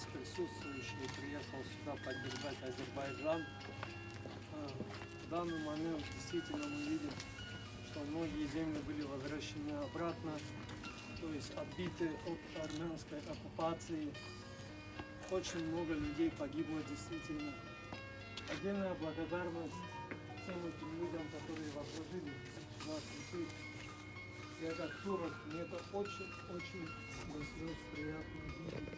здесь присутствующий приехал сюда поддержать Азербайджан. В данный момент действительно мы видим, что многие земли были возвращены обратно, то есть отбиты от армянской оккупации. Очень много людей погибло действительно. Отдельная благодарность всем этим людям, которые возложили сюда цветы. Я как турок, мне это очень до слез приятно видеть.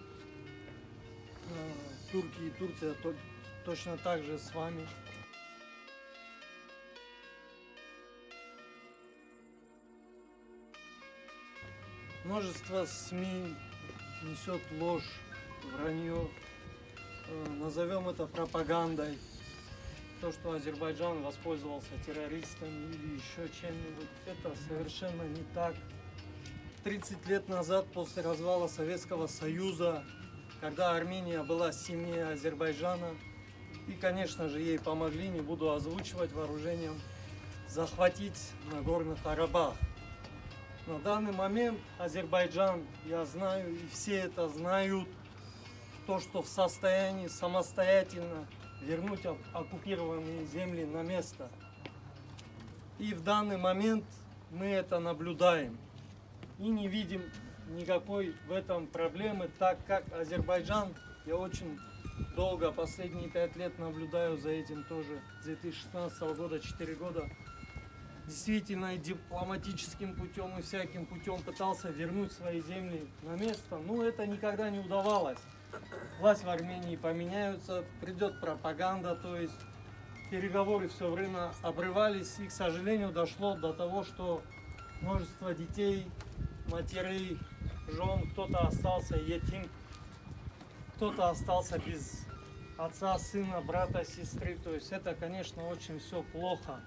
Турки и Турция точно так же с вами. Множество СМИ несет ложь, вранье, назовем это пропагандой. То, что Азербайджан воспользовался террористами или еще чем-нибудь, это совершенно не так. 30 лет назад, после развала Советского Союза, когда Армения была сильнее Азербайджана, и, конечно же, ей помогли, не буду озвучивать, вооружением захватить Нагорный Карабах. На данный момент Азербайджан, я знаю, и все это знают, то, что в состоянии самостоятельно вернуть оккупированные земли на место. И в данный момент мы это наблюдаем. И не видим никакой в этом проблемы, так как Азербайджан, я очень долго, последние 5 лет наблюдаю за этим тоже, с 2016 года, 4 года, действительно и дипломатическим путем, и всяким путем пытался вернуть свои земли на место, но это никогда не удавалось. Власть в Армении поменяются, придет пропаганда, то есть переговоры все время обрывались, и, к сожалению, дошло до того, что множество детей, матерей, жен, кто-то остался етим, кто-то остался без отца, сына, брата, сестры, то есть это, конечно, очень все плохо.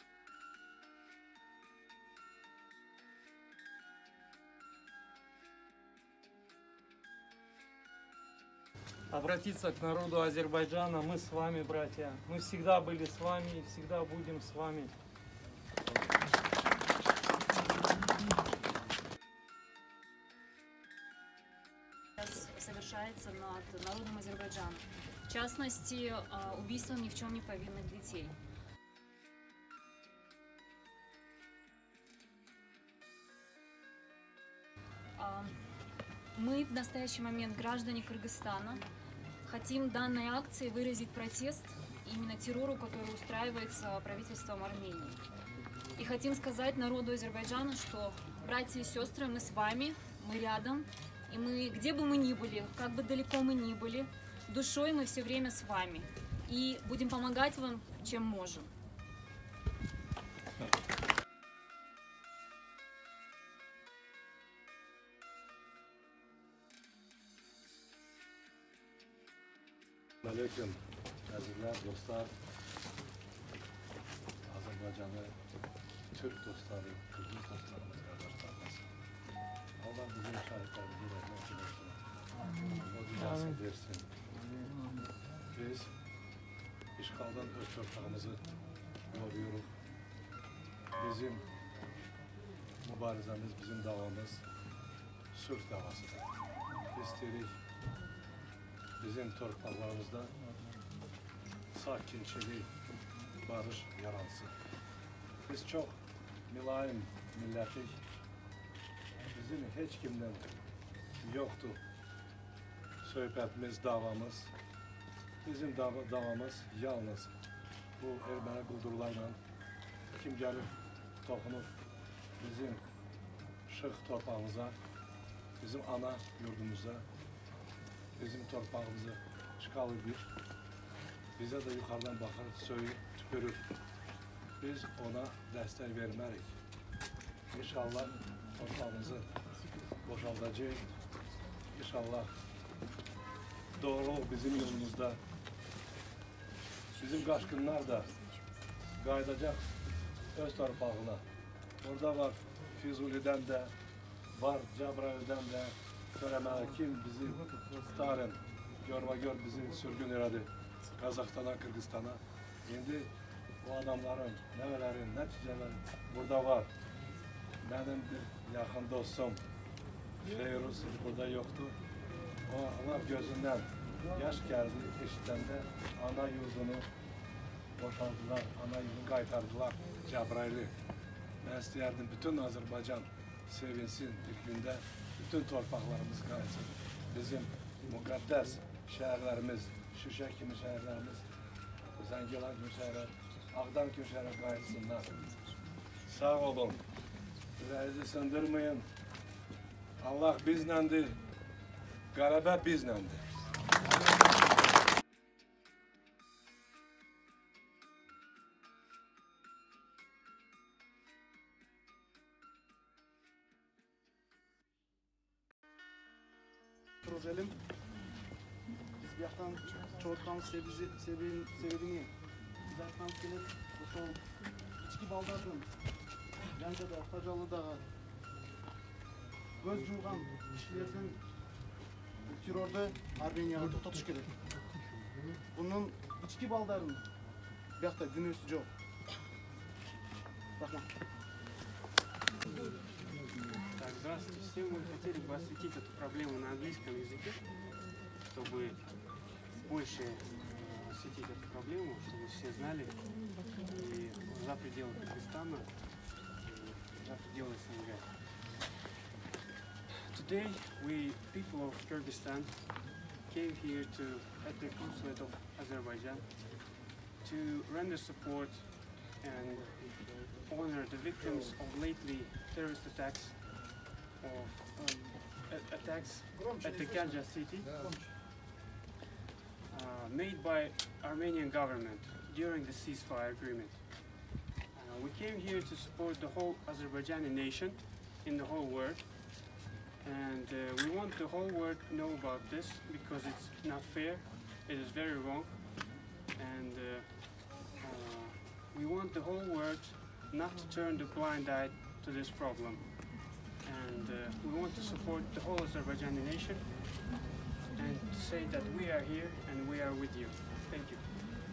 Обратиться к народу Азербайджана: мы с вами, братья, мы всегда были с вами и всегда будем с вами. Совершается над народом Азербайджана. В частности, убийство ни в чем не повинных детей. Мы в настоящий момент, граждане Кыргызстана, хотим данной акцией выразить протест именно террору, который устраивается правительством Армении. И хотим сказать народу Азербайджана, что, братья и сестры, мы с вами, мы рядом, и мы, где бы мы ни были, как бы далеко мы ни были, душой мы все время с вами. И будем помогать вам, чем можем. Aleyküm, azizler, dostlar, Azerbaycanlı Türk dostları, Kırgız dostlarımız, kardeşlerimiz. Allah bizim şahitlerimizi rahmet eylesin. O dünyasını versin. Biz işgaldan öz torpağımızı koruyoruz. Bizim mübarizemiz, bizim davamız sülh davasıdır. İstedik bizim torpaqlarımızda sakinçilik, barış yaransın. Biz çok mülayim millətik. Bizim heç kimdən yoxdur söhbətimiz, davamız. Bizim davamız yalnız bu erməni quldurlarla kim gəlib toxunub bizim şıx torpağımıza, bizim ana yurdumuza, bizim torpağımızı işgal edir, bize de yukarıdan bakır, söyüp, tüpürür. Biz ona dəstək vermərik. İnşallah torpağımızı boşaldacağıq. İnşallah doğru bizim yolumuzda. Bizim qaçqınlar da qayıdacaq öz torpağına. Orada var Füzuli'dən də, var Cəbrayil'dən də. Söyləməli kim bizi tutarın, gör bizi sürgün elədi Qazaxstana, Kırgızstana. İndi o adamların, nəvələrin, nəticələri burada var. Benim bir yaxın dostum Feyruz burada yoktu. Allah gözünden yaş geldi eşitləndə ana yurdunu boşaldılar, ana yurdunu qaytardılar Cəbrayılı. Ben istəyərdim bütün Azərbaycan sevinsin bir gündə, bütün torpaqlarımız qayıtsın. Bizim müqəddəs şəhərlərimiz, Şuşa kimi şəhərlərimiz, Zəngilan kimi şəhərlər, Ağdam kimi şəhərlər qayıtsınlar. Sağ olun, ürəyinizi sındırmayın. Allah bizləndir, qələbə bizləndir. Projelim biz bir yaktan çoğuttan sebebini bir yaktan gelip o içki baldardım yanca da Tacalı Dağı göz yumgan kişilerden terörde Armeniyaga to'xtatish kerak. Bunun içki baldarını bir yakta günüsü yok. Rahmat. Так, здравствуйте всем. Мы хотели бы осветить эту проблему на английском языке, чтобы больше осветить эту проблему, чтобы все знали и за пределы Кыргызстана, и за пределы СНГ. Today, we, people of Kyrgyzstan, came here at the consulate of Azerbaijan to render support and honor the victims of lately terrorist attacks at the Ganja city made by Armenian government during the ceasefire agreement. We came here to support the whole Azerbaijani nation in the whole world, and we want the whole world to know about this because it's not fair, it is very wrong, and we want the whole world not to turn the blind eye to this problem. And we want to support the whole Azerbaijani nation and to say that we are here and we are with you. Thank you.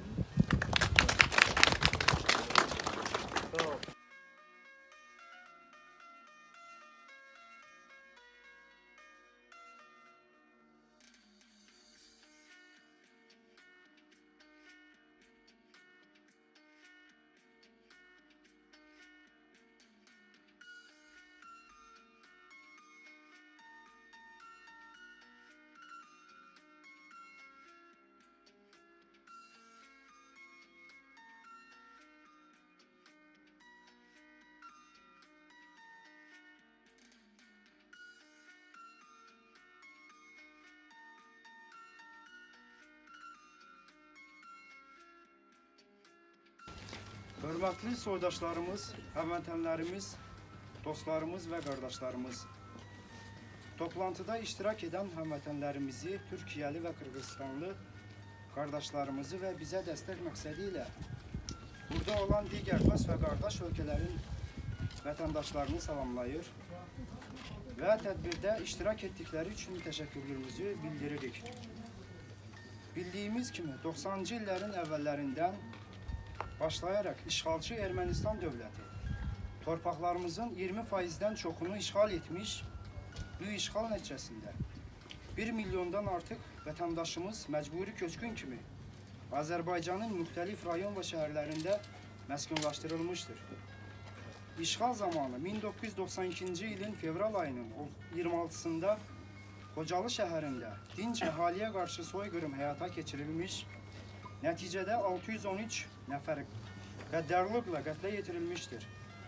Hörmətli soydaşlarımız, həmvətənlərimiz, dostlarımız və qardaşlarımız. Toplantıda iştirak edən həmvətənlərimizi, Türkiyəli və Qırğızstanlı qardaşlarımızı və bizə dəstək məqsədi ilə burada olan digər dost və qardaş ölkələrin vətəndaşlarını salamlayır və tədbirdə iştirak etdikləri üçün təşəkkürlərimizi bildiririk. Bildiyimiz kimi 90-cı illərin əvvəllərindən başlayaraq işğalçı Ermənistan dövləti torpaqlarımızın 20%-dən çoxunu işğal etmiş, bu işğal nəticəsində 1 milyondan artıq vətəndaşımız məcburi köçkün kimi Azərbaycanın müxtəlif rayon və şəhərlərində məskunlaşdırılmışdır. İşğal zamanı 1992-ci ilin fevral ayının 26-sında Xocalı şəhərində dinc əhaliyə qarşı soyqırım həyata keçirilmiş, nəticədə 613 nəfər qəddarlıqla qətlə yetirilmişdir.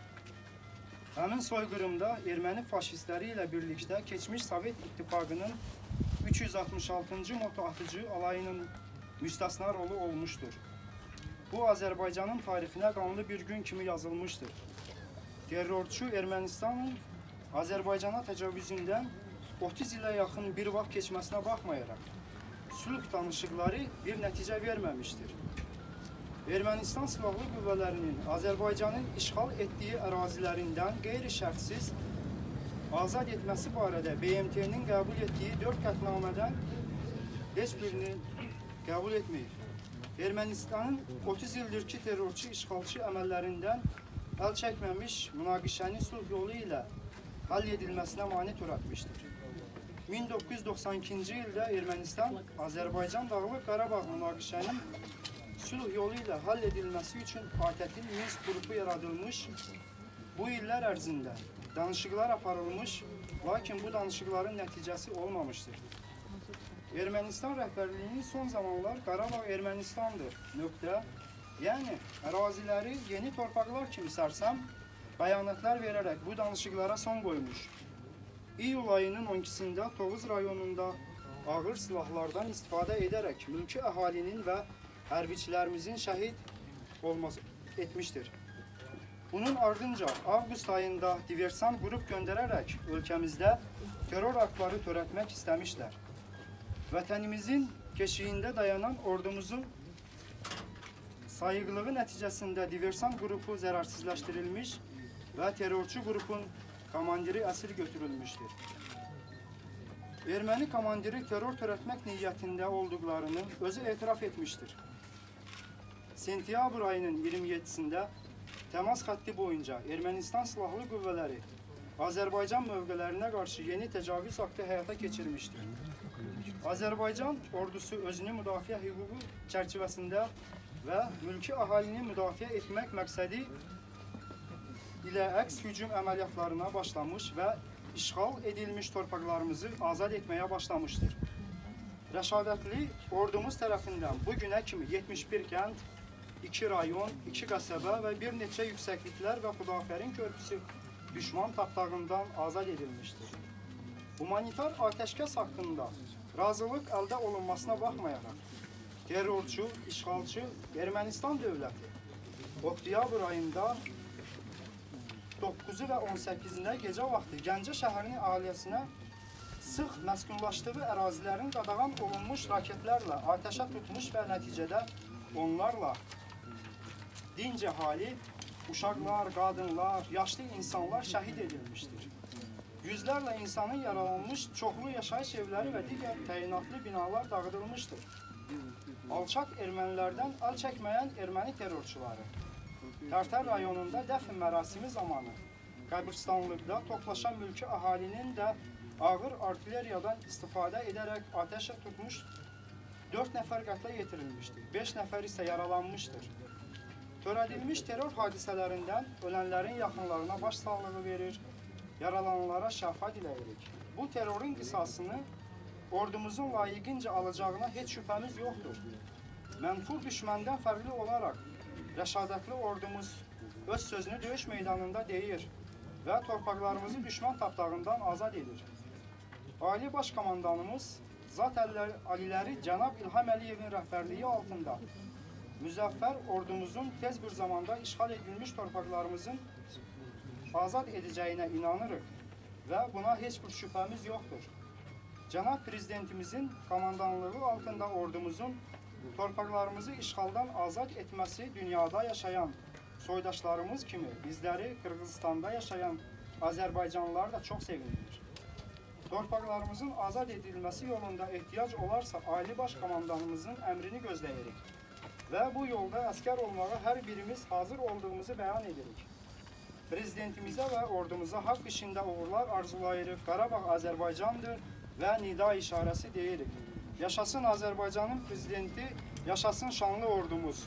Həmin soyqırımda erməni faşistləri ilə birlikdə keçmiş Sovet İttifaqının 366-cı motoatıcı alayının müstəsna rolu olmuşdur. Bu, Azərbaycanın tarixinə qanlı bir gün kimi yazılmışdır. Terrorçu Ermənistanın Azərbaycana təcavüzündən 30 ilə yaxın bir vaxt keçməsinə baxmayaraq, sülh danışıqları bir nəticə verməmişdir. Ermənistan silahlı qüvvələrinin Azərbaycanın işğal etdiyi ərazilərindən qeyri-şərtsiz azad etməsi barədə BMT-nin qəbul etdiyi 4 qətnamədən heç birini qəbul etməyir. Ermənistanın 30 ildir ki, terrorçu işğalçı əməllərindən əl çəkməmiş münaqişəni sülh yolu ilə həll edilməsinə mane törətmişdir. 1992-ci ildə Ermənistan Azərbaycan Dağlıq Qarabağ münaqişənin sülh yolu ilə həll edilməsi üçün ATƏT-in Minsk qrupu yaradılmış. Bu illər ərzində danışıqlar aparılmış, lakin bu danışıqların nəticəsi olmamışdır. Ermənistan rəhbərliyinin son zamanlar Qarabağ Ermənistandır, nöqtə. Yəni, əraziləri yeni torpaqlar kimi sərsəm, bəyanatlar verərək bu danışıqlara son qoymuş. İyul ayının 12-sində Tovuz rayonunda ağır silahlardan istifadə edərək mülki əhalinin və hərbiçilərimizin şəhid olması etmişdir. Bunun ardınca avqust ayında diversan qrup göndərərək ölkəmizdə terror aktları törətmək istəmişlər. Vətənimizin keşiyində dayanan ordumuzun sayıqlığı nəticəsində diversan qrupu zərərsizləşdirilmiş və terrorçu qrupun komandiri əsir götürülmüşdür. Erməni komandiri terror törətmək niyyətində olduqlarını özü etiraf etmişdir. Sentyabr ayının 27-sində təmas xətti boyunca Ermənistan silahlı qüvvələri Azərbaycan mövqələrinə qarşı yeni təcavüz aktı həyata keçirmişdir. Azərbaycan ordusu özünü müdafiə hüququ çərçivəsində və mülki əhalini müdafiə etmək məqsədi ilə əks hücum əməliyyatlarına başlamış və işğal edilmiş torpaqlarımızı azad etməyə başlamışdır. Rəşadətli ordumuz tərəfindən bu günə kimi 71 kənd, 2 rayon, 2 qəsəbə və bir neçə yüksəkliklər və Xudafərin körpüsü düşman tapdağından azad edilmişdir. Humanitar atəşkəs haqqında razılıq əldə olunmasına baxmayaraq, terrorçu, işğalçı Ermənistan dövləti oktyabr ayında 9-u və 18-də gecə vaxtı Gəncə şəhərinin ailəsinə sıx məskunlaşdığı ərazilərin qadağan olunmuş raketlərlə atəşə tutmuş və nəticədə onlarla dinc əhali, uşaqlar, qadınlar, yaşlı insanlar şəhid edilmişdir. Yüzlərlə insanın yaralanmış, çoxlu yaşayış evləri və digər təyinatlı binalar dağıdılmışdır. Alçaq ermənilərdən əl çəkməyən erməni terrorçuları Tərtər rayonunda dəfn mərasimi zamanı qəbristanlıqda toplaşan mülki əhalinin də ağır artilleriyadan istifadə edərək atəşə tutmuş 4 nəfər qətlə yetirilmişdir, 5 nəfər isə yaralanmışdır. Törədilmiş terror hadisələrindən ölənlərin yaxınlarına başsağlığı verir, yaralananlara şəfa diləyirik. Bu terrorun qisasını ordumuzun layiqincə alacağına heç şübhəmiz yoxdur. Mənfur düşməndən fərqli olaraq rəşadətli ordumuz öz sözünü döyüş meydanında deyir və torpaqlarımızı düşman tapdağından azad edir. Ali Baş Komandanımız Zat Aliləri Cənab İlham Əliyevin rəhbərliyi altında müzəffər ordumuzun tez bir zamanda işğal edilmiş torpaqlarımızın azad edəcəyinə inanırıq və buna heç bir şübhəmiz yoxdur. Cənab Prezidentimizin komandanlığı altında ordumuzun torpaqlarımızı işğaldan azad etməsi dünyada yaşayan soydaşlarımız kimi bizləri Qırğızstanda yaşayan Azərbaycanlılar da çox sevindir. Torpaqlarımızın azad edilməsi yolunda ehtiyac olarsa Ali Baş Komandanımızın əmrini gözləyirik və bu yolda əskər olmağa hər birimiz hazır olduğumuzu bəyan edirik. Prezidentimizə və ordumuza haqq işində uğurlar arzulayırıq. Qarabağ Azərbaycandır və nida işarəsi deyirik. Yaşasın Azərbaycanın prezidenti, yaşasın şanlı ordumuz.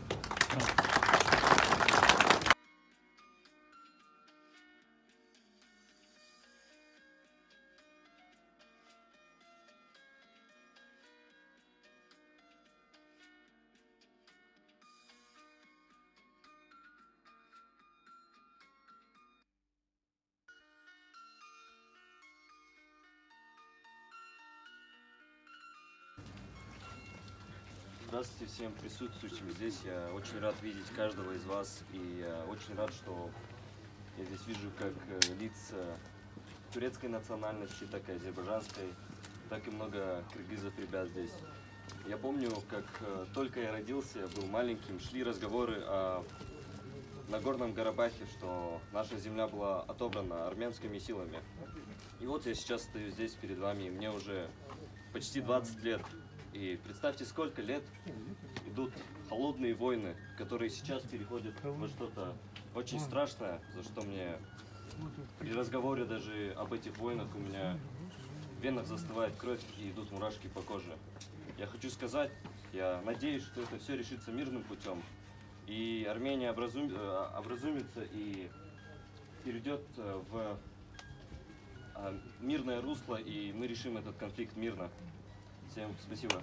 Здравствуйте всем присутствующим здесь. Я очень рад видеть каждого из вас и очень рад, что я здесь вижу как лиц турецкой национальности, так и азербайджанской, так и много киргизов ребят здесь. Я помню, как только я родился, был маленьким, шли разговоры о Нагорном Карабахе, что наша земля была отобрана армянскими силами. И вот я сейчас стою здесь перед вами, и мне уже почти 20 лет. И представьте, сколько лет идут холодные войны, которые сейчас переходят во что-то очень страшное, за что мне при разговоре даже об этих войнах у меня венах застывает кровь и идут мурашки по коже. Я хочу сказать, я надеюсь, что это все решится мирным путем, и Армения образумится и перейдет в мирное русло, и мы решим этот конфликт мирно. Всем спасибо.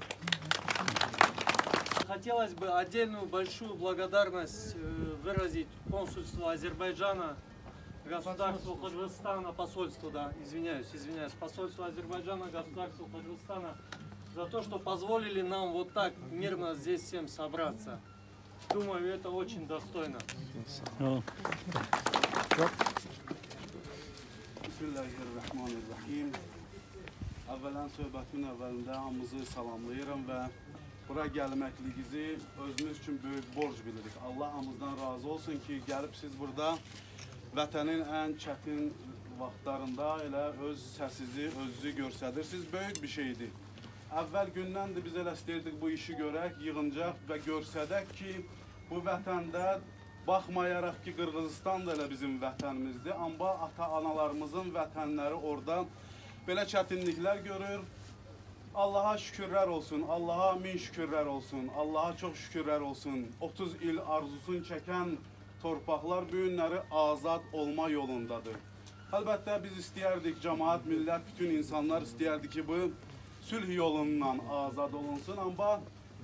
Хотелось бы отдельную большую благодарность выразить консульству Азербайджана, государству Таджикистана, посольству, извиняюсь, посольству Азербайджана, государству Таджикистана за то, что позволили нам вот так мирно здесь всем собраться. Думаю, это очень достойно. Bismillahirrahmanirrahim. Əvvələn söhbətin əvvəlində hamımızı salamlayıram və bura gəlməkliyizi özümüz üçün böyük borc bilirik. Allah hamımızdan razı olsun ki, gəlib siz burada vətənin ən çətin vaxtlarında elə öz səsizi, özünüzü göstərirsiniz. Böyük bir şeydir. Əvvəl gündən də biz elə istəyirdik bu işi görək, yığıncaq və görsədək ki, bu vətəndə baxmayaraq ki, Qırğızistan da elə bizim vətənimizdir, amma ata-analarımızın vətənləri orada belə çətinliklər görür. Allaha şükürlər olsun, Allaha min şükürlər olsun, Allaha çox şükürlər olsun. 30 il arzusunu çəkən torpaqlar bu günləri azad olma yolundadır. Əlbəttə biz istəyərdik, cəmaət, millət, bütün insanlar istəyərdi ki, bu sülh yolundan azad olunsun, amma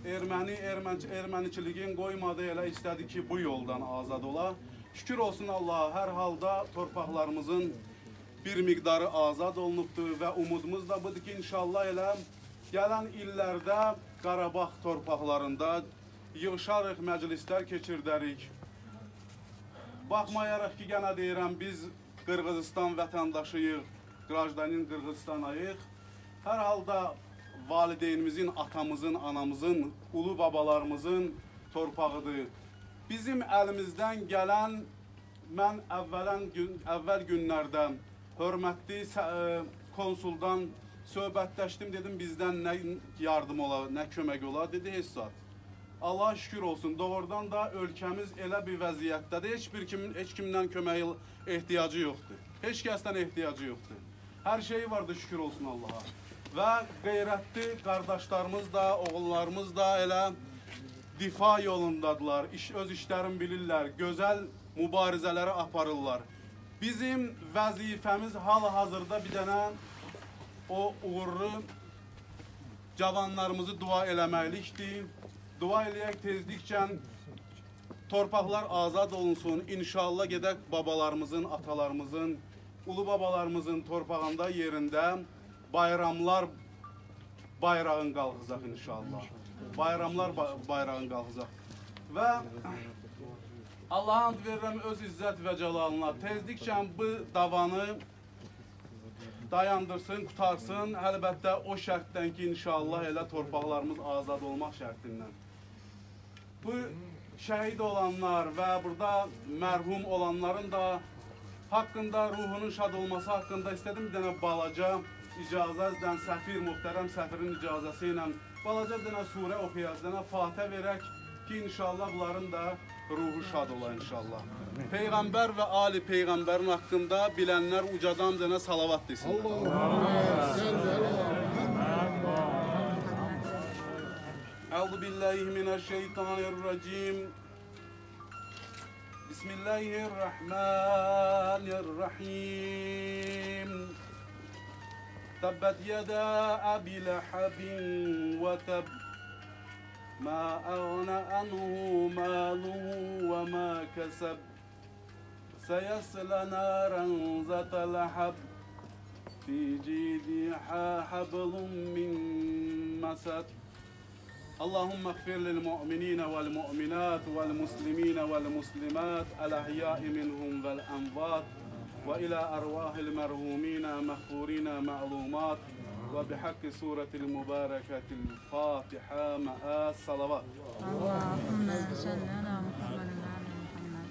erməniçiliyin qoymadı, elə istədi ki, bu yoldan azad ola. Şükür olsun Allaha, hər halda torpaqlarımızın bir miqdarı azad olunubdur və umudumuz da budur ki, inşallah elə gələn illərdə Qarabağ torpaqlarında yığışarıq, məclislər keçirdərik. Baxmayaraq ki, yenə deyirəm, biz Qırğızistan vətəndaşıyıq, qrajdanin Qırğızistanayıq. Hər halda valideynimizin, atamızın, anamızın, ulu babalarımızın torpağıdır. Bizim əlimizdən gələn, mən əvvəl günlərdə hörmətli konsuldan söhbətləşdim, dedim bizdən nə yardım ola, nə kömək ola, dedi heç zat. Allah şükür olsun, doğrudan da ölkəmiz elə bir vəziyyətdədir, heç kimdən kömək ehtiyacı yoxdur. Heç kəsdən ehtiyacı yoxdur. Hər şeyi vardı, şükür olsun Allaha. Və qeyrətli qardaşlarımız da, oğullarımız da elə difa yolundadılar, öz işlərini bilirlər, gözəl mübarizələri aparırlar. Bizim vəzifəmiz hal-hazırda bir dənə o uğurlu cavanlarımızı dua eləməklikdir. Dua eləyək tezdikcə torpaqlar azad olunsun, inşallah gedək babalarımızın, atalarımızın, ulu babalarımızın torpağında yerində bayramlar bayrağın qalxızaq inşallah. Bayramlar bayrağın qalxızaq. Və Allah'a and verirəm öz izzət və cəlalına. Tezdikcə bu davanı dayandırsın, qutarsın. Əlbəttə o şərtdən ki, inşallah elə torpaqlarımız azad olmaq şərtindən. Bu şəhid olanlar və burada mərhum olanların da haqqında, ruhunun şad olması haqqında istədim bir dənə balaca icazədən, muhtərəm səfirin icazəsi ilə balaca bir dənə surə oxuyaq, bir dənə Fatihə verək ki, inşallah bunların da ruhu şad ola inşallah. Peyğəmbər və Ali Peyğəmbərin haqqında bilənlər ucadan bir dənə salavat desin. Əuzu billahi minəşşeytanirracim. Bismillahirrahmanirrahim. Təbbət yədə Əbi Ləhəbin və təb. ما أغنى عنه ماله وما كسب سيصلى نارا ذات لهب في جيدها حبل من مسد اللهم اغفر للمؤمنين والمؤمنات والمسلمين والمسلمات الأحياء منهم والأموات وإلى أرواح المرحومين مغفورين معلومات وبحق سورة المباركة الفاتحة مع الصلوات. اللهم صل على محمد وعلى محمد.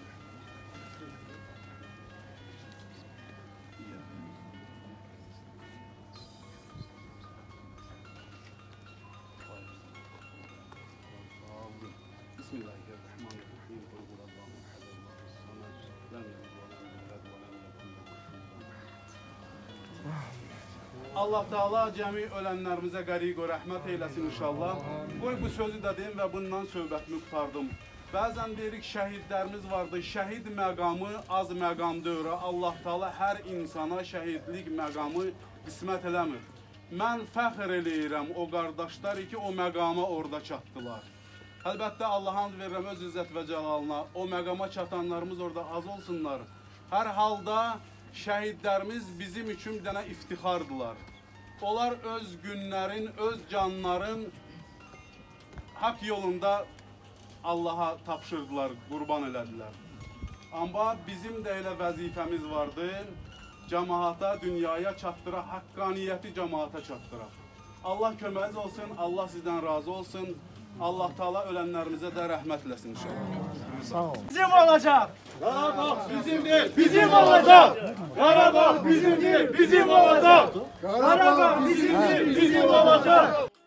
بسم الله الرحمن الرحيم. قل هو الله أحد الله الصمد لم يلد ولم يولد ولم يكن له كفوا أحد. Allah Teala cəmi ölənlərimizə qəriq o rəhmət eyləsin inşallah. Qoy bu sözü də deyim və bundan söhbətimi qurtardım. Bəzən deyirik şəhidlərimiz vardı. Şəhid məqamı az məqam deyil. Allah Teala hər insana şəhidlik məqamı qismət eləmir. Mən fəxr eləyirəm o qardaşlar ki, o məqama orada çatdılar. Əlbəttə Allah'a verirəm öz izzət və cəlalına. O məqama çatanlarımız orada az olsunlar. Hər halda şəhidlərimiz bizim üçün bir dənə iftixardılar. Onlar öz günlərin, öz canların haqq yolunda Allah'a tapşırdılar, qurban elədilər. Amma bizim də elə vəzifəmiz vardı. Cəmaata, dünyaya çatdıra, haqqaniyyəti cəmaata çatdıra. Allah köməyiniz olsun, Allah sizdən razı olsun. Allah Teala ölənlərimizə də rəhmət eləsin inşallah. Sağ ol. Bizim olacak. Qarabağ bizimdir, bizim olacak. Qarabağ bizimdir, bizim olacak. Qarabağ bizimdir, bizim olacak.